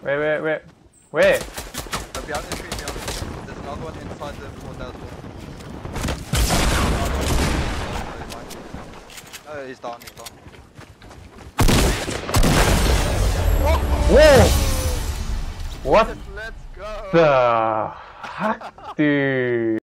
Wait. Where? Behind the tree, behind the tree. There's another one inside the hotel door. Oh, he's down. Whoa! What Let's go! the heck, dude?